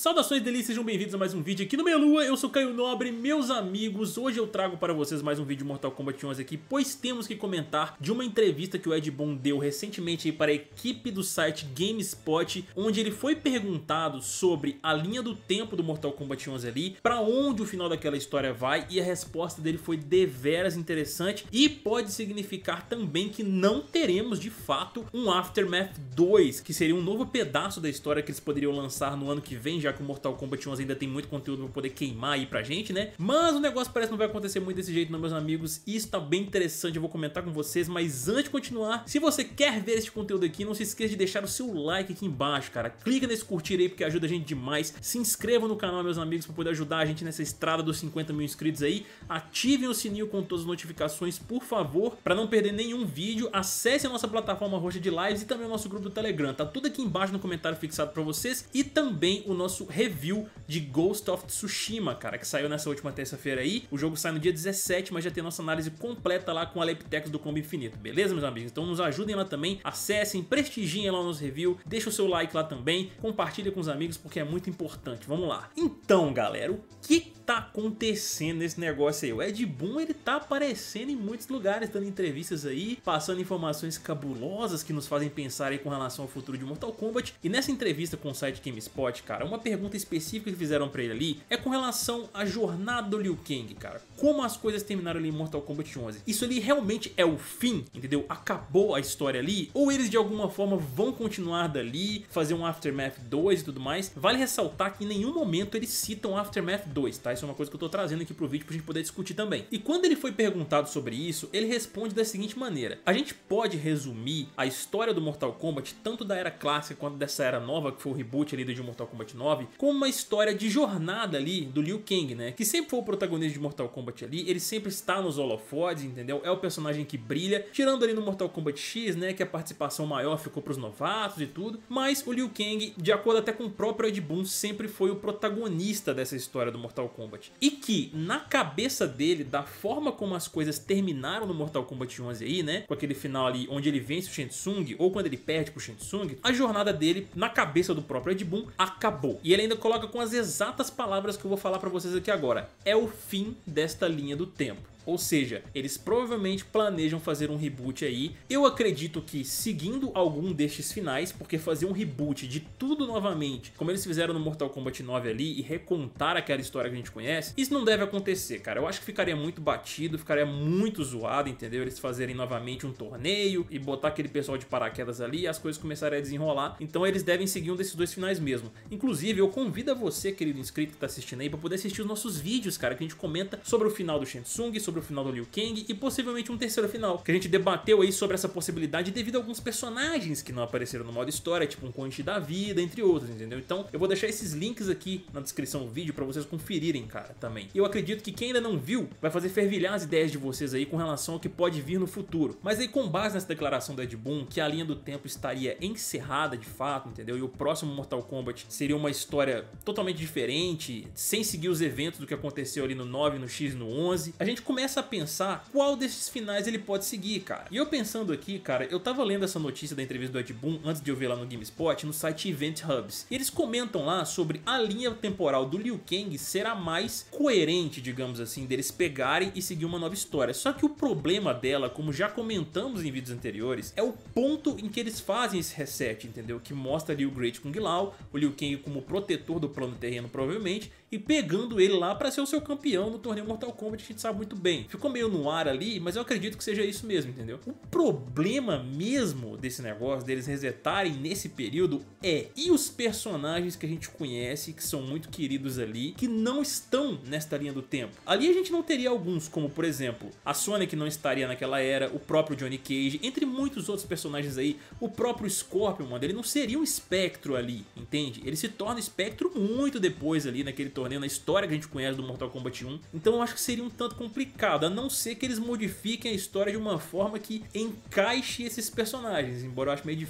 Saudações delícias, sejam bem-vindos a mais um vídeo aqui no Meia Lua. Eu sou Caio Nobre, meus amigos. Hoje eu trago para vocês mais um vídeo de Mortal Kombat 11 aqui, pois temos que comentar de uma entrevista que o Ed Boon deu recentemente aí para a equipe do site GameSpot, onde ele foi perguntado sobre a linha do tempo do Mortal Kombat 11 ali, para onde o final daquela história vai, e a resposta dele foi deveras interessante e pode significar também que não teremos de fato um Aftermath 2, que seria um novo pedaço da história que eles poderiam lançar no ano que vem, já que o Mortal Kombat 11 ainda tem muito conteúdo pra poder queimar aí pra gente, né? Mas o negócio parece que não vai acontecer muito desse jeito não, meus amigos. Isso tá bem interessante, eu vou comentar com vocês. Mas antes de continuar, se você quer ver esse conteúdo aqui, não se esqueça de deixar o seu like aqui embaixo, cara. Clica nesse curtir aí, porque ajuda a gente demais. Se inscrevam no canal, meus amigos, pra poder ajudar a gente nessa estrada dos 50 mil inscritos aí. Ativem o sininho com todas as notificações, por favor, pra não perder nenhum vídeo. Acesse a nossa plataforma roxa de lives e também o nosso grupo do Telegram. Tá tudo aqui embaixo no comentário fixado pra vocês. E também o nosso review de Ghost of Tsushima, cara, que saiu nessa última terça-feira aí. O jogo sai no dia 17, mas já tem nossa análise completa lá com a Leptex do Combo Infinito, beleza, meus amigos? Então nos ajudem lá também, acessem, prestigiem lá o nosso review, deixa o seu like lá também, compartilha com os amigos porque é muito importante. Vamos lá. Então, galera, o que tá acontecendo nesse negócio aí? O Ed Boon, ele tá aparecendo em muitos lugares, dando entrevistas aí, passando informações cabulosas que nos fazem pensar aí com relação ao futuro de Mortal Kombat. E nessa entrevista com o site GameSpot, cara, uma pergunta específica que fizeram pra ele ali é com relação à jornada do Liu Kang, cara. Como as coisas terminaram ali em Mortal Kombat 11. Isso ali realmente é o fim, entendeu? Acabou a história ali? Ou eles de alguma forma vão continuar dali, fazer um Aftermath 2 e tudo mais? Vale ressaltar que em nenhum momento eles citam Aftermath 2, tá? Isso é uma coisa que eu tô trazendo aqui pro vídeo pra gente poder discutir também. E quando ele foi perguntado sobre isso, ele responde da seguinte maneira: a gente pode resumir a história do Mortal Kombat, tanto da era clássica quanto dessa era nova, que foi o reboot ali de Mortal Kombat 9, como uma história de jornada ali do Liu Kang, né? Que sempre foi o protagonista de Mortal Kombat ali, ele sempre está nos holofotes, entendeu? É o personagem que brilha, tirando ali no Mortal Kombat X, né? Que a participação maior ficou pros novatos e tudo, mas o Liu Kang, de acordo até com o próprio Ed Boon, sempre foi o protagonista dessa história do Mortal Kombat. E que, na cabeça dele, da forma como as coisas terminaram no Mortal Kombat 11 aí, né? Com aquele final ali onde ele vence o Shang Tsung, ou quando ele perde pro Shang Tsung, a jornada dele, na cabeça do próprio Ed Boon, acabou. E ele ainda coloca com as exatas palavras que eu vou falar pra vocês aqui agora: é o fim desta linha do tempo. Ou seja, eles provavelmente planejam fazer um reboot aí. Eu acredito que seguindo algum destes finais, porque fazer um reboot de tudo novamente, como eles fizeram no Mortal Kombat 9 ali, e recontar aquela história que a gente conhece, isso não deve acontecer, cara. Eu acho que ficaria muito batido, ficaria muito zoado, entendeu? Eles fazerem novamente um torneio e botar aquele pessoal de paraquedas ali e as coisas começarem a desenrolar. Então eles devem seguir um desses dois finais mesmo. Inclusive, eu convido a você, querido inscrito que tá assistindo aí, pra poder assistir os nossos vídeos, cara, que a gente comenta sobre o final do Shang Tsung, sobre o final do Liu Kang e possivelmente um terceiro final, que a gente debateu aí sobre essa possibilidade devido a alguns personagens que não apareceram no modo história, tipo um Conte da Vida, entre outros, entendeu? Então eu vou deixar esses links aqui na descrição do vídeo pra vocês conferirem, cara, também. E eu acredito que quem ainda não viu vai fazer fervilhar as ideias de vocês aí com relação ao que pode vir no futuro. Mas aí, com base nessa declaração do Ed Boon, que a linha do tempo estaria encerrada de fato, entendeu? E o próximo Mortal Kombat seria uma história totalmente diferente, sem seguir os eventos do que aconteceu ali no 9, no X e no 11, a gente começa a pensar qual desses finais ele pode seguir, cara. E eu pensando aqui, cara, eu tava lendo essa notícia da entrevista do Ed Boon antes de eu ver lá no GameSpot, no site Event Hubs. E eles comentam lá sobre a linha temporal do Liu Kang ser a mais coerente, digamos assim, deles pegarem e seguir uma nova história. Só que o problema dela, como já comentamos em vídeos anteriores, é o ponto em que eles fazem esse reset, entendeu? Que mostra ali o Great Kung Lao, o Liu Kang como protetor do plano terreno, provavelmente, e pegando ele lá pra ser o seu campeão no torneio Mortal Kombat, que a gente sabe muito bem. Ficou meio no ar ali, mas eu acredito que seja isso mesmo, entendeu? O problema mesmo desse negócio, deles resetarem nesse período, e os personagens que a gente conhece, que são muito queridos ali, que não estão nesta linha do tempo. Ali a gente não teria alguns, como por exemplo, a Sonya, que não estaria naquela era, o próprio Johnny Cage, entre muitos outros personagens aí, o próprio Scorpion, mano, ele não seria um espectro ali, entende? Ele se torna espectro muito depois ali, naquele torneio, na história que a gente conhece do Mortal Kombat 1, então eu acho que seria um tanto complicado, a não ser que eles modifiquem a história de uma forma que encaixe esses personagens, embora eu acho meio difícil.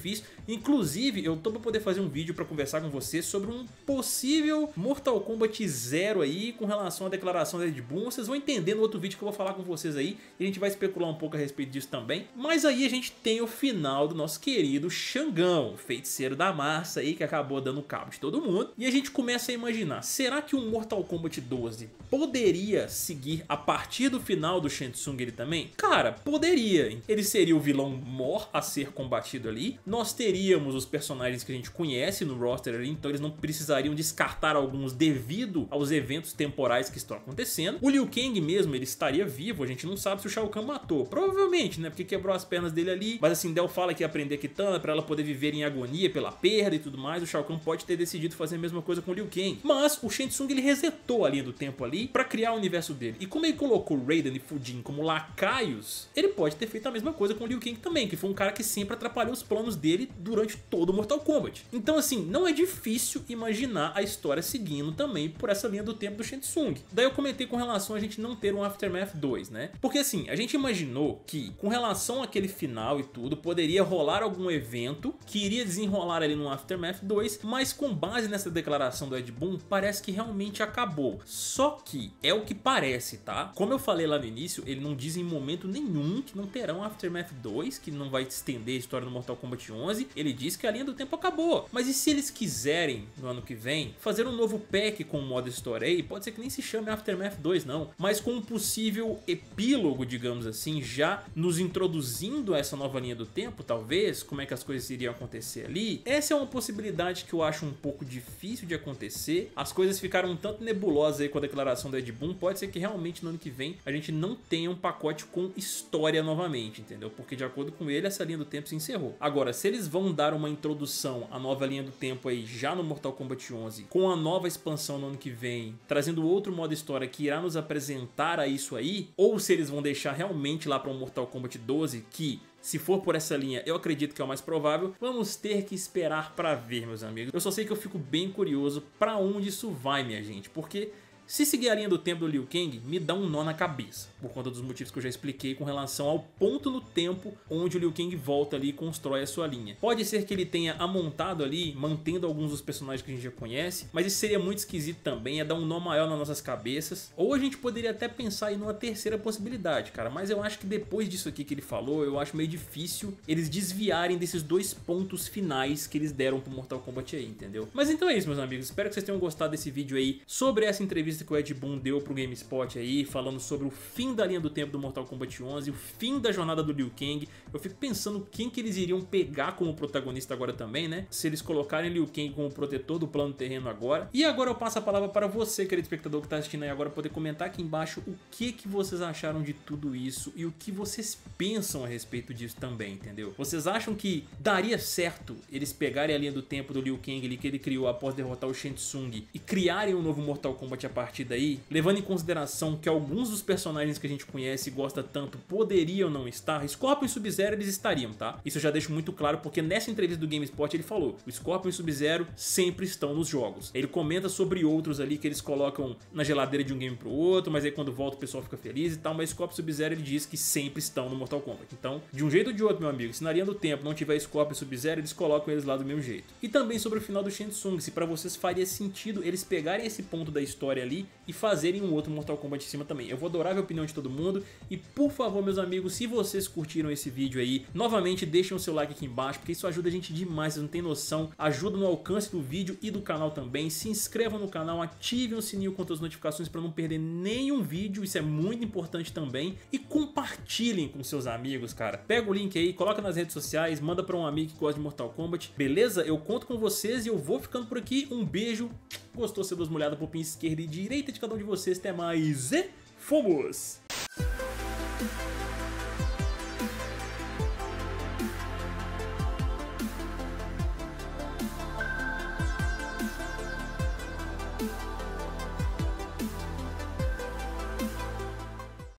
Inclusive, eu tô pra poder fazer um vídeo pra conversar com você sobre um possível Mortal Kombat 0 aí com relação à declaração da Red Bull. Vocês vão entender no outro vídeo que eu vou falar com vocês aí e a gente vai especular um pouco a respeito disso também. Mas aí a gente tem o final do nosso querido Xangão, feiticeiro da massa aí que acabou dando cabo de todo mundo. E a gente começa a imaginar, será que o Mortal Kombat 12 poderia seguir a partir do final do Shang Tsung ele também? Cara, poderia. Ele seria o vilão mor a ser combatido ali. Nós teríamos os personagens que a gente conhece no roster ali, então eles não precisariam descartar alguns devido aos eventos temporais que estão acontecendo. O Liu Kang mesmo, ele estaria vivo, a gente não sabe se o Shao Kahn matou. Provavelmente, né, porque quebrou as pernas dele ali. Mas assim, Del fala que ia aprender Kitana pra ela poder viver em agonia pela perda e tudo mais. O Shao Kahn pode ter decidido fazer a mesma coisa com o Liu Kang. Mas o Shang Tsung ele resetou a linha do tempo ali pra criar o universo dele. E como ele colocou Raiden e Fujin como lacaios, ele pode ter feito a mesma coisa com o Liu Kang também, que foi um cara que sempre atrapalhou os planos dele durante todo o Mortal Kombat. Então assim, não é difícil imaginar a história seguindo também por essa linha do tempo do Shang Tsung. Daí eu comentei com relação a gente não ter um Aftermath 2, né? Porque assim, a gente imaginou que com relação àquele final e tudo, poderia rolar algum evento que iria desenrolar ali no Aftermath 2, mas com base nessa declaração do Ed Boon, parece que realmente acabou. Só que é o que parece, tá? Como eu falei lá no início, ele não diz em momento nenhum que não terá um Aftermath 2, que não vai estender a história no Mortal Kombat 11, ele diz que a linha do tempo acabou. Mas e se eles quiserem, no ano que vem, fazer um novo pack com o modo história aí, pode ser que nem se chame Aftermath 2 não, mas com um possível epílogo, digamos assim, já nos introduzindo a essa nova linha do tempo, talvez, como é que as coisas iriam acontecer ali. Essa é uma possibilidade que eu acho um pouco difícil de acontecer. As coisas ficaram um tanto nebulosas aí com a declaração do Ed Boon, pode ser que realmente no ano que vem a gente não tenha um pacote com história novamente, entendeu? Porque de acordo com ele, essa linha do tempo se encerrou. Agora, se eles vão dar uma introdução à nova linha do tempo aí já no Mortal Kombat 11, com a nova expansão no ano que vem, trazendo outro modo história que irá nos apresentar a isso aí, ou se eles vão deixar realmente lá para um Mortal Kombat 12 que, se for por essa linha, eu acredito que é o mais provável. Vamos ter que esperar para ver, meus amigos. Eu só sei que eu fico bem curioso para onde isso vai, minha gente, porque se seguir a linha do tempo do Liu Kang, me dá um nó na cabeça, por conta dos motivos que eu já expliquei com relação ao ponto no tempo onde o Liu Kang volta ali e constrói a sua linha. Pode ser que ele tenha amontado ali, mantendo alguns dos personagens que a gente já conhece, mas isso seria muito esquisito também, é dar um nó maior nas nossas cabeças. Ou a gente poderia até pensar em uma terceira possibilidade, cara, mas eu acho que depois disso aqui que ele falou, eu acho meio difícil eles desviarem desses dois pontos finais que eles deram pro Mortal Kombat aí, entendeu? Mas então é isso, meus amigos, espero que vocês tenham gostado desse vídeo aí sobre essa entrevista que o Ed Boon deu pro GameSpot aí, falando sobre o fim da linha do tempo do Mortal Kombat 11, o fim da jornada do Liu Kang. Eu fico pensando quem que eles iriam pegar como protagonista agora também, né? Se eles colocarem Liu Kang como protetor do plano terreno agora. E agora eu passo a palavra para você, querido espectador que tá assistindo aí agora, poder comentar aqui embaixo o que vocês acharam de tudo isso e o que vocês pensam a respeito disso também, entendeu? Vocês acham que daria certo eles pegarem a linha do tempo do Liu Kang ali que ele criou após derrotar o Shang Tsung e criarem um novo Mortal Kombat a partir daí, levando em consideração que alguns dos personagens que a gente conhece e gosta tanto poderiam não estar? Scorpion e Sub-Zero eles estariam, tá? Isso eu já deixo muito claro porque nessa entrevista do GameSpot ele falou, o Scorpion e o Sub-Zero sempre estão nos jogos. Ele comenta sobre outros ali que eles colocam na geladeira de um game pro outro, mas aí quando volta o pessoal fica feliz e tal, mas Scorpion e Sub-Zero ele diz que sempre estão no Mortal Kombat. Então, de um jeito ou de outro, meu amigo, se na linha do tempo não tiver Scorpion e Sub-Zero, eles colocam eles lá do mesmo jeito. E também sobre o final do Shang Tsung, se pra vocês faria sentido eles pegarem esse ponto da história ali e fazerem um outro Mortal Kombat em cima também. Eu vou adorar ver a opinião de todo mundo e por favor, meus amigos, se vocês curtiram esse vídeo aí, novamente deixem o seu like aqui embaixo, porque isso ajuda a gente demais, vocês não tem noção, ajuda no alcance do vídeo e do canal também. Se inscrevam no canal, ativem o sininho com as notificações para não perder nenhum vídeo, isso é muito importante também, e compartilhem com seus amigos, cara. Pega o link aí, coloca nas redes sociais, manda para um amigo que gosta de Mortal Kombat, beleza? Eu conto com vocês e eu vou ficando por aqui, um beijo, gostou, você dá uma olhada pro pin esquerda e direita de cada um de vocês, até mais e fomos!